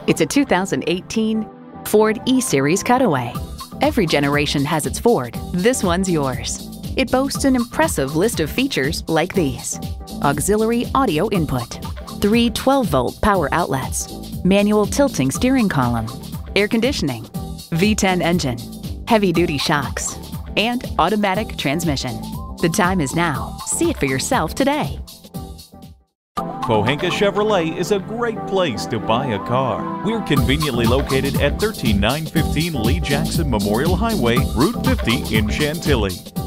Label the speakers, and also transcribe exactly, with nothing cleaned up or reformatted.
Speaker 1: It's a two thousand eighteen Ford E-Series Cutaway. Every generation has its Ford. This one's yours. It boasts an impressive list of features like these: auxiliary audio input, three twelve volt power outlets, manual tilting steering column, air conditioning, V ten engine, heavy-duty shocks, and automatic transmission. The time is now. See it for yourself today.
Speaker 2: Pohanka Chevrolet is a great place to buy a car. We're conveniently located at one three nine one five Lee Jackson Memorial Highway, Route fifty in Chantilly.